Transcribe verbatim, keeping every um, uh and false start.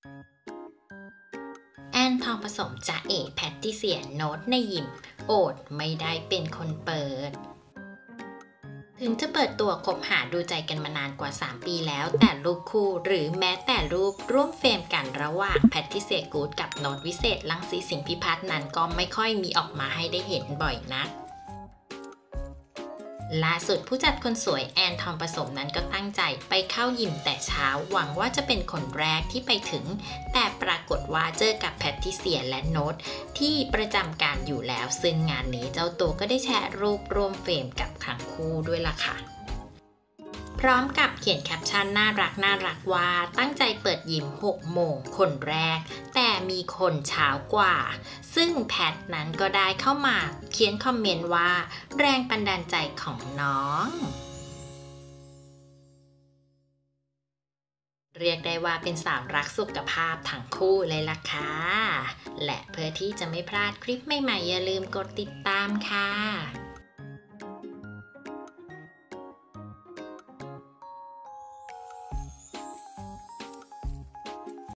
แอนทองผสมจ๊ะเอ๋แพตติเซียโน้ตในยิมโอดไม่ได้เป็นคนเปิดถึงจะเปิดตัวคบหาดูใจกันมานานกว่าสามปีแล้วแต่รูปคู่หรือแม้แต่รูปร่วมเฟรมกันระหว่างแพตติเซียกู๊ดกับโน้ตวิเศษรังสีสิงห์พิพัฒน์นั้นก็ไม่ค่อยมีออกมาให้ได้เห็นบ่อยนักล่าสุดผู้จัดคนสวยแอนทองผสมนั้นก็ตั้งใจไปเข้ายิมแต่เช้าหวังว่าจะเป็นคนแรกที่ไปถึงแต่ปรากฏว่าเจอกับแพตติเซียและโน้ตที่ประจำการอยู่แล้วซึ่งงานนี้เจ้าตัวก็ได้แชร์รูปร่วมเฟรมกับทั้งคู่ด้วยล่ะค่ะพร้อมกับเขียนแคปชั่นน่ารักน่ารักว่าตั้งใจเปิดยิมหกโมงคนแรกแต่มีคนเช้ากว่าซึ่งแพทนั้นก็ได้เข้ามาเขียนคอมเมนต์ว่าแรงบันดาลใจของน้องเรียกได้ว่าเป็นสาวรักสุขภาพทั้งคู่เลยล่ะค่ะและเพื่อที่จะไม่พลาดคลิปใหม่ๆอย่าลืมกดติดตามค่ะ